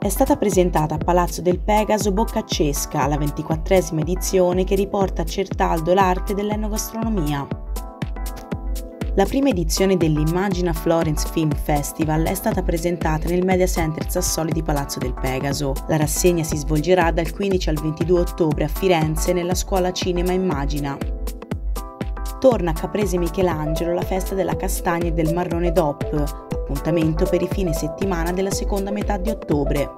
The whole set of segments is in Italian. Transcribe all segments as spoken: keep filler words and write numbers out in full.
È stata presentata a Palazzo del Pegaso Boccacesca, la ventiquattresima edizione che riporta a Certaldo l'arte dell'enogastronomia. La prima edizione dell'Immagina Florence Film Festival è stata presentata nel Media Center Sassoli di Palazzo del Pegaso. La rassegna si svolgerà dal quindici al ventidue ottobre a Firenze nella Scuola Cinema Immagina. Torna a Caprese Michelangelo la festa della castagna e del marrone D O P, appuntamento per i fine settimana della seconda metà di ottobre.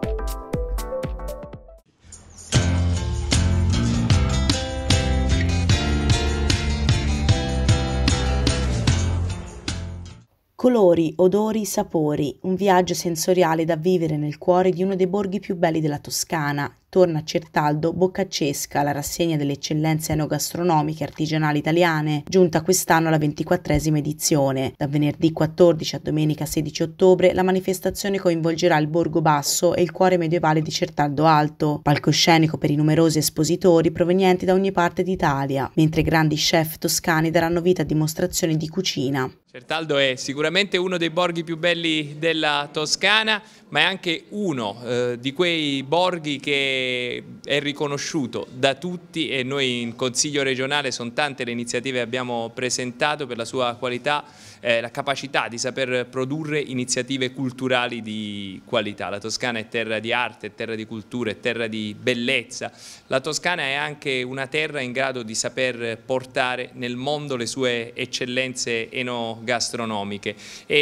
Colori, odori, sapori, un viaggio sensoriale da vivere nel cuore di uno dei borghi più belli della Toscana. Torna a Certaldo Boccacesca, la rassegna delle eccellenze enogastronomiche e artigianali italiane, giunta quest'anno alla ventiquattresima edizione. Da venerdì quattordici a domenica sedici ottobre la manifestazione coinvolgerà il Borgo Basso e il cuore medievale di Certaldo Alto, palcoscenico per i numerosi espositori provenienti da ogni parte d'Italia, mentre grandi chef toscani daranno vita a dimostrazioni di cucina. Certaldo è sicuramente uno dei borghi più belli della Toscana, ma è anche uno eh, di quei borghi che è riconosciuto da tutti, e noi in Consiglio regionale sono tante le iniziative che abbiamo presentato per la sua qualità, eh, la capacità di saper produrre iniziative culturali di qualità. La Toscana è terra di arte, è terra di cultura, è terra di bellezza. La Toscana è anche una terra in grado di saper portare nel mondo le sue eccellenze enogastronomiche,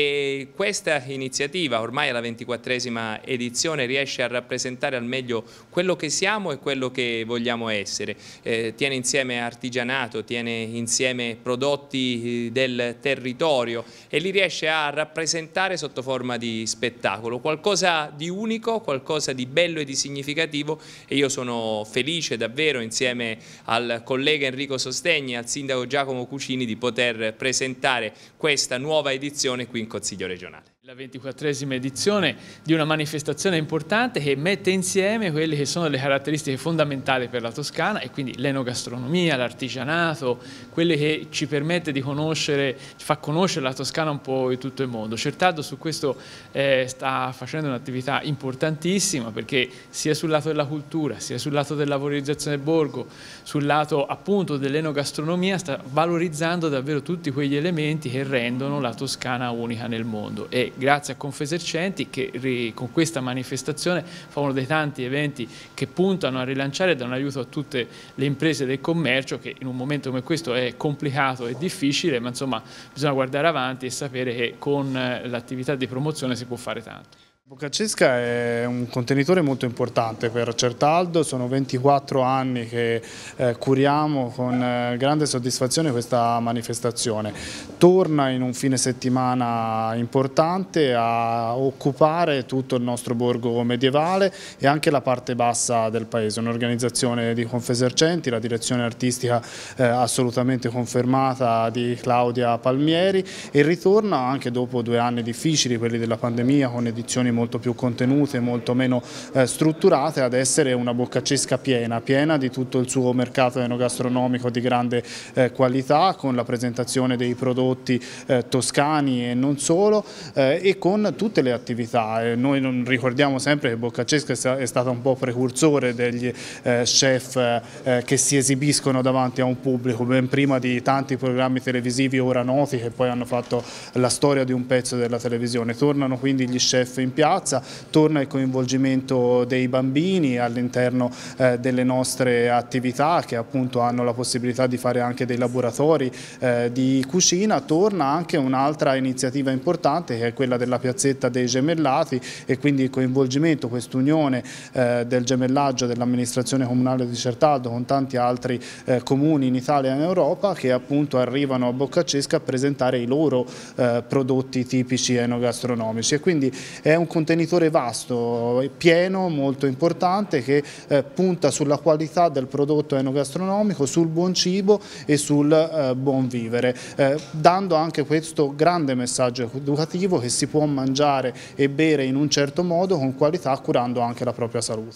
e questa iniziativa, ormai alla ventiquattresima edizione, riesce a rappresentare al meglio quello che siamo e quello che vogliamo essere. Eh, tiene insieme artigianato, tiene insieme prodotti del territorio e li riesce a rappresentare sotto forma di spettacolo, qualcosa di unico, qualcosa di bello e di significativo, e io sono felice davvero, insieme al collega Enrico Sostegni e al sindaco Giacomo Cucini, di poter presentare questa nuova edizione qui in Consiglio regionale. La ventiquattresima edizione di una manifestazione importante che mette insieme quelle che sono le caratteristiche fondamentali per la Toscana, e quindi l'enogastronomia, l'artigianato, quelle che ci permette di conoscere, ci fa conoscere la Toscana un po' in tutto il mondo. Certaldo su questo eh, sta facendo un'attività importantissima, perché sia sul lato della cultura, sia sul lato della valorizzazione del borgo, sul lato appunto dell'enogastronomia, sta valorizzando davvero tutti quegli elementi che rendono la Toscana unica nel mondo. E grazie a Confesercenti, che con questa manifestazione fa uno dei tanti eventi che puntano a rilanciare e danno aiuto a tutte le imprese del commercio, che in un momento come questo è complicato e difficile, ma insomma bisogna guardare avanti e sapere che con l'attività di promozione si può fare tanto. Boccacesca è un contenitore molto importante per Certaldo, sono ventiquattro anni che eh, curiamo con eh, grande soddisfazione questa manifestazione. Torna in un fine settimana importante a occupare tutto il nostro borgo medievale e anche la parte bassa del paese, un'organizzazione di Confesercenti, la direzione artistica eh, assolutamente confermata di Claudia Palmieri, e ritorna anche dopo due anni difficili, quelli della pandemia, con edizioni molto più contenute, molto meno eh, strutturate, ad essere una Boccacesca piena, piena di tutto il suo mercato enogastronomico di grande eh, qualità, con la presentazione dei prodotti eh, toscani e non solo, eh, e con tutte le attività. Eh, noi non ricordiamo sempre che Boccacesca è stata un po' precursore degli eh, chef eh, che si esibiscono davanti a un pubblico, ben prima di tanti programmi televisivi ora noti che poi hanno fatto la storia di un pezzo della televisione. Tornano quindi gli chef in piazza, torna il coinvolgimento dei bambini all'interno eh, delle nostre attività, che appunto hanno la possibilità di fare anche dei laboratori eh, di cucina. Torna anche un'altra iniziativa importante, che è quella della piazzetta dei gemellati, e quindi il coinvolgimento, quest'unione eh, del gemellaggio dell'amministrazione comunale di Certaldo con tanti altri eh, comuni in Italia e in Europa, che appunto arrivano a Boccacesca a presentare i loro eh, prodotti tipici enogastronomici. E quindi è un contenitore vasto, pieno, molto importante, che eh, punta sulla qualità del prodotto enogastronomico, sul buon cibo e sul eh, buon vivere, eh, dando anche questo grande messaggio educativo che si può mangiare e bere in un certo modo con qualità, curando anche la propria salute.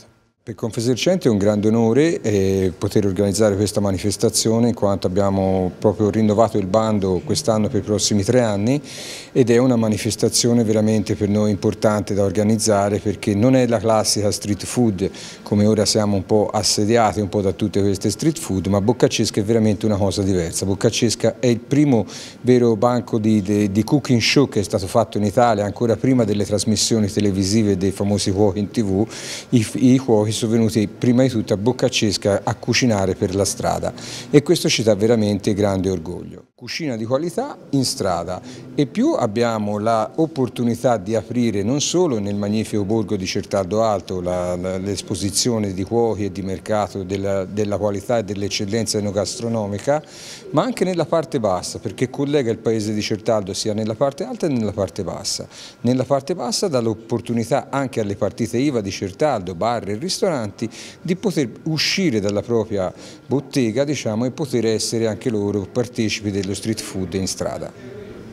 Per Confesercenti è un grande onore eh, poter organizzare questa manifestazione, in quanto abbiamo proprio rinnovato il bando quest'anno per i prossimi tre anni ed è una manifestazione veramente per noi importante da organizzare, perché non è la classica street food come ora siamo un po' assediati un po' da tutte queste street food, ma Boccacesca è veramente una cosa diversa. Boccacesca è il primo vero banco di, di, di cooking show che è stato fatto in Italia ancora prima delle trasmissioni televisive dei famosi cuochi in tv. I, i cuochi sono venuti prima di tutto a Boccacesca a cucinare per la strada e questo ci dà veramente grande orgoglio. Cucina di qualità in strada e più abbiamo l'opportunità di aprire non solo nel magnifico borgo di Certaldo Alto l'esposizione di cuochi e di mercato della, della qualità e dell'eccellenza enogastronomica, ma anche nella parte bassa, perché collega il paese di Certaldo sia nella parte alta e nella parte bassa. Nella parte bassa dà l'opportunità anche alle partite I V A di Certaldo, bar e ristoranti, di poter uscire dalla propria bottega, diciamo, e poter essere anche loro partecipi dello street food in strada.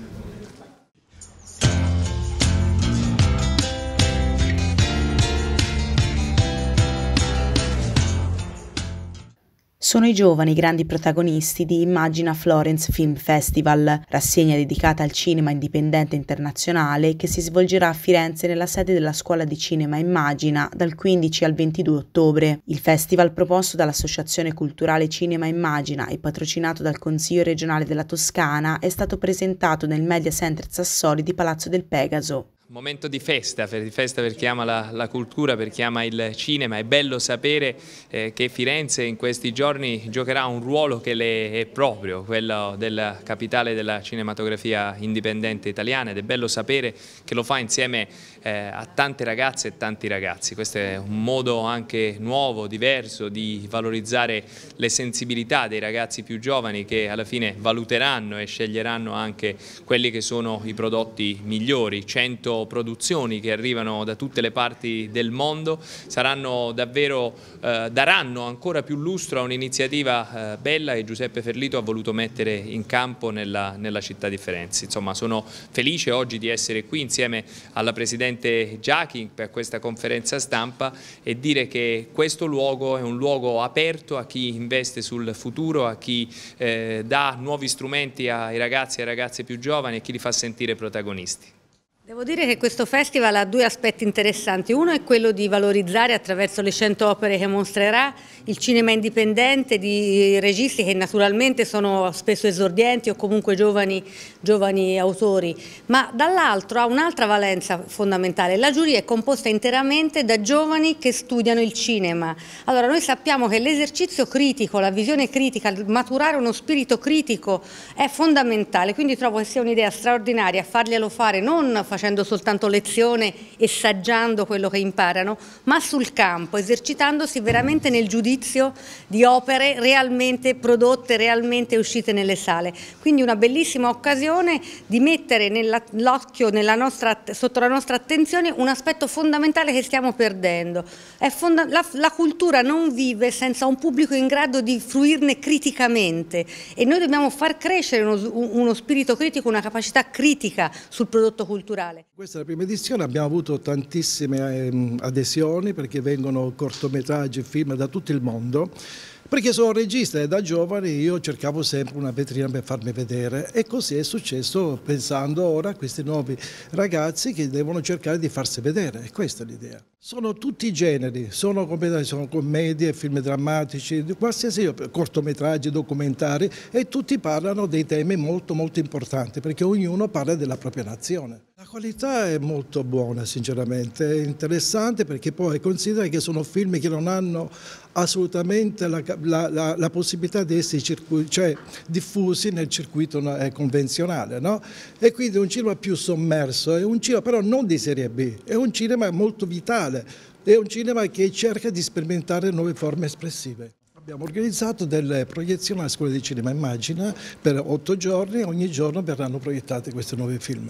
Sono i giovani i grandi protagonisti di Immagina Florence Film Festival, rassegna dedicata al cinema indipendente internazionale che si svolgerà a Firenze nella sede della Scuola di Cinema Immagina dal quindici al ventidue ottobre. Il festival, proposto dall'Associazione Culturale Cinema Immagina e patrocinato dal Consiglio regionale della Toscana, è stato presentato nel Media Center Sassoli di Palazzo del Pegaso. Momento di festa, di festa per chi ama la, la cultura, per chi ama il cinema. È bello sapere eh, che Firenze in questi giorni giocherà un ruolo che le è proprio, quello della capitale della cinematografia indipendente italiana, ed è bello sapere che lo fa insieme eh, a tante ragazze e tanti ragazzi. Questo è un modo anche nuovo, diverso di valorizzare le sensibilità dei ragazzi più giovani, che alla fine valuteranno e sceglieranno anche quelli che sono i prodotti migliori. cento produzioni che arrivano da tutte le parti del mondo saranno davvero, eh, daranno ancora più lustro a un'iniziativa eh, bella che Giuseppe Ferlito ha voluto mettere in campo nella, nella città di Firenze. Insomma, sono felice oggi di essere qui insieme alla Presidente Giachi per questa conferenza stampa e dire che questo luogo è un luogo aperto a chi investe sul futuro, a chi eh, dà nuovi strumenti ai ragazzi e alle ragazze più giovani e chi li fa sentire protagonisti. Devo dire che questo festival ha due aspetti interessanti. Uno è quello di valorizzare attraverso le cento opere che mostrerà il cinema indipendente di registi che naturalmente sono spesso esordienti o comunque giovani, giovani autori, ma dall'altro ha un'altra valenza fondamentale. La giuria è composta interamente da giovani che studiano il cinema. Allora noi sappiamo che l'esercizio critico, la visione critica, maturare uno spirito critico è fondamentale, quindi trovo che sia un'idea straordinaria farglielo fare non facendo soltanto lezione e saggiando quello che imparano, ma sul campo, esercitandosi veramente nel giudizio di opere realmente prodotte, realmente uscite nelle sale. Quindi una bellissima occasione di mettere l'occhio sotto la nostra attenzione un aspetto fondamentale che stiamo perdendo. È fonda la, la cultura non vive senza un pubblico in grado di fruirne criticamente e noi dobbiamo far crescere uno, uno spirito critico, una capacità critica sul prodotto culturale. Questa è la prima edizione, abbiamo avuto tantissime eh, adesioni perché vengono cortometraggi e film da tutto il mondo. Perché sono regista e da giovane io cercavo sempre una vetrina per farmi vedere e così è successo pensando ora a questi nuovi ragazzi che devono cercare di farsi vedere, e questa è l'idea. Sono tutti i generi, sono, sono commedie, film drammatici, qualsiasi cortometraggi, documentari e tutti parlano dei temi molto molto importanti perché ognuno parla della propria nazione. La qualità è molto buona sinceramente, è interessante perché poi considera che sono film che non hanno assolutamente la, la, la, la possibilità di essere cioè, diffusi nel circuito convenzionale, no? E quindi è un cinema più sommerso, è un cinema però non di serie B, è un cinema molto vitale, è un cinema che cerca di sperimentare nuove forme espressive. Abbiamo organizzato delle proiezioni alla Scuola di Cinema Immagina per otto giorni e ogni giorno verranno proiettati questi nuovi film.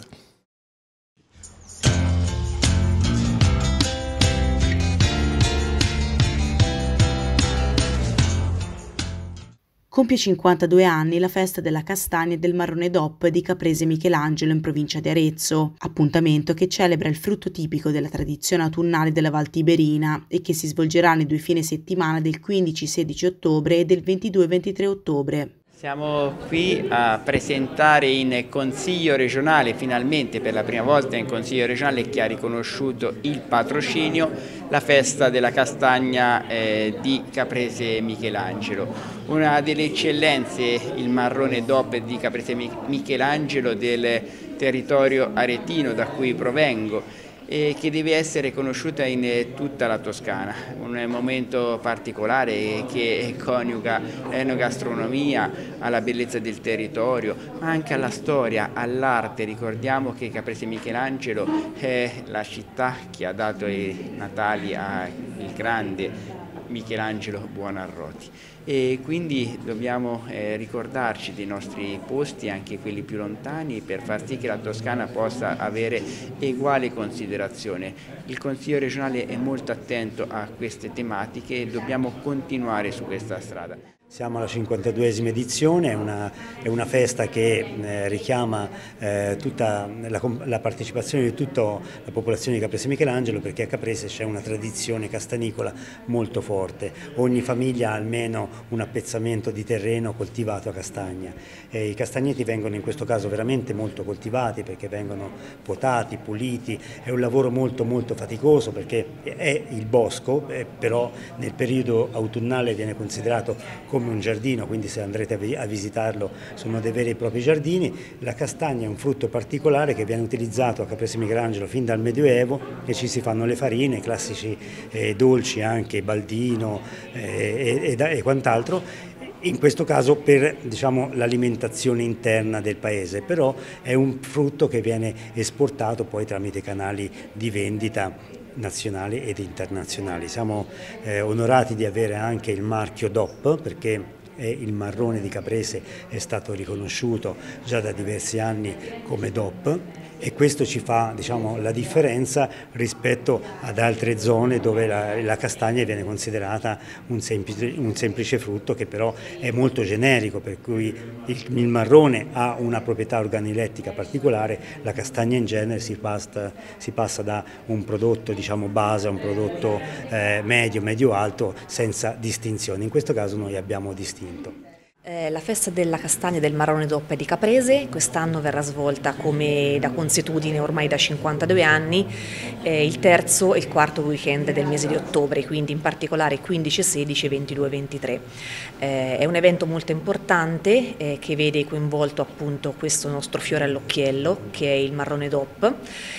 Compie cinquantadue anni la festa della castagna e del marrone D O P di Caprese Michelangelo in provincia di Arezzo, appuntamento che celebra il frutto tipico della tradizione autunnale della Val Tiberina e che si svolgerà nei due fine settimana del quindici sedici ottobre e del ventidue ventitré ottobre. Siamo qui a presentare in Consiglio regionale, finalmente per la prima volta in Consiglio regionale che ha riconosciuto il patrocinio, la festa della castagna eh, di Caprese Michelangelo. Una delle eccellenze, il marrone D O P di Caprese Michelangelo del territorio aretino da cui provengo, e che deve essere conosciuta in tutta la Toscana. Un momento particolare che coniuga l'enogastronomia alla bellezza del territorio, ma anche alla storia, all'arte. Ricordiamo che Caprese Michelangelo è la città che ha dato i natali al grande Michelangelo Buonarroti, e quindi dobbiamo eh, ricordarci dei nostri posti, anche quelli più lontani, per far sì che la Toscana possa avere uguale considerazione. Il Consiglio regionale è molto attento a queste tematiche e dobbiamo continuare su questa strada. Siamo alla cinquantaduesima edizione, è una, è una festa che eh, richiama eh, tutta la, la partecipazione di tutta la popolazione di Caprese Michelangelo, perché a Caprese c'è una tradizione castanicola molto forte. Ogni famiglia ha almeno un appezzamento di terreno coltivato a castagna. E i castagneti vengono in questo caso veramente molto coltivati, perché vengono potati, puliti. È un lavoro molto molto faticoso, perché è il bosco, eh, però nel periodo autunnale viene considerato come un giardino, quindi se andrete a visitarlo sono dei veri e propri giardini. La castagna è un frutto particolare che viene utilizzato a Caprese Michelangelo fin dal Medioevo, e ci si fanno le farine, i classici eh, dolci, anche baldino eh, e, e, e quant'altro, in questo caso per, diciamo, l'alimentazione interna del paese, però è un frutto che viene esportato poi tramite canali di vendita nazionali ed internazionali. Siamo eh, onorati di avere anche il marchio D O P, perché è il marrone di Caprese è stato riconosciuto già da diversi anni come D O P, e questo ci fa, diciamo, la differenza rispetto ad altre zone dove la, la castagna viene considerata un semplice, un semplice frutto che però è molto generico, per cui il, il marrone ha una proprietà organolettica particolare, la castagna in genere si passa, si passa da un prodotto, diciamo, base a un prodotto eh, medio, medio-alto, senza distinzione. In questo caso noi abbiamo distinto. Eh, la festa della castagna e del marrone D O P di Caprese quest'anno verrà svolta come da consuetudine ormai da cinquantadue anni, eh, il terzo e il quarto weekend del mese di ottobre, quindi in particolare quindici sedici e ventidue ventitré. Eh, è un evento molto importante eh, che vede coinvolto appunto questo nostro fiore all'occhiello che è il marrone D O P,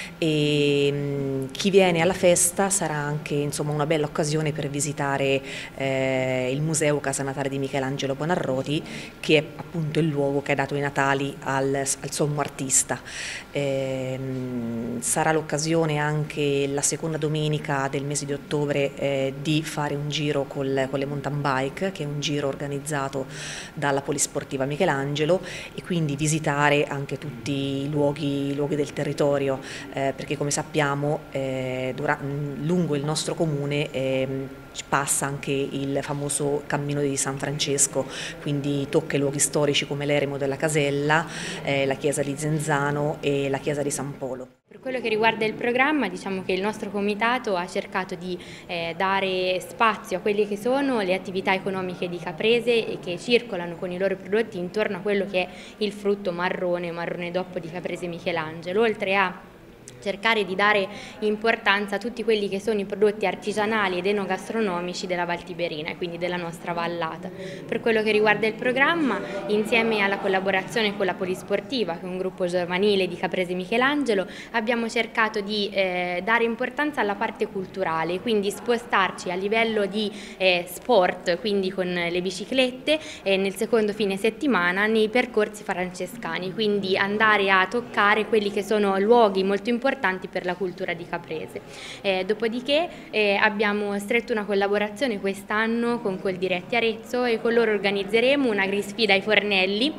e mh, chi viene alla festa sarà anche, insomma, una bella occasione per visitare eh, il Museo Casa Natale di Michelangelo Buonarroti, che è appunto il luogo che ha dato i natali al, al sommo artista. Eh, sarà l'occasione anche la seconda domenica del mese di ottobre eh, di fare un giro col, con le mountain bike, che è un giro organizzato dalla Polisportiva Michelangelo, e quindi visitare anche tutti i luoghi, i luoghi del territorio, eh, perché come sappiamo eh, dura, lungo il nostro comune eh, passa anche il famoso cammino di San Francesco, quindi tocca i luoghi storici come l'eremo della Casella, eh, la chiesa di Zenzano e la chiesa di San Polo. Per quello che riguarda il programma, diciamo che il nostro comitato ha cercato di eh, dare spazio a quelle che sono le attività economiche di Caprese e che circolano con i loro prodotti intorno a quello che è il frutto marrone, marrone D O P di Caprese Michelangelo, oltre a cercare di dare importanza a tutti quelli che sono i prodotti artigianali ed enogastronomici della Val Tiberina e quindi della nostra vallata. Per quello che riguarda il programma, insieme alla collaborazione con la Polisportiva, che è un gruppo giovanile di Caprese Michelangelo, abbiamo cercato di eh, dare importanza alla parte culturale, quindi spostarci a livello di eh, sport, quindi con le biciclette, e nel secondo fine settimana nei percorsi francescani, quindi andare a toccare quelli che sono luoghi molto importanti per la cultura di Caprese. Eh, dopodiché eh, abbiamo stretto una collaborazione quest'anno con Coldiretti Arezzo, e con loro organizzeremo una grisfida ai fornelli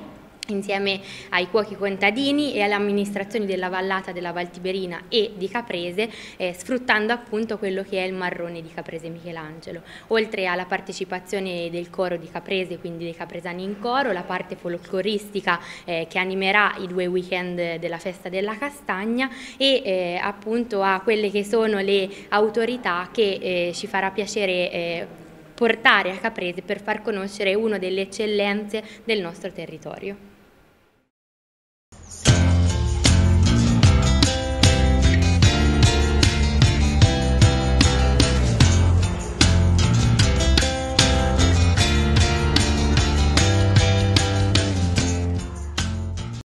insieme ai cuochi contadini e alle amministrazioni della vallata della Val Tiberina e di Caprese, eh, sfruttando appunto quello che è il marrone di Caprese Michelangelo. Oltre alla partecipazione del coro di Caprese, quindi dei capresani in coro, la parte folcloristica eh, che animerà i due weekend della festa della castagna e eh, appunto a quelle che sono le autorità che eh, ci farà piacere eh, portare a Caprese per far conoscere una delle eccellenze del nostro territorio.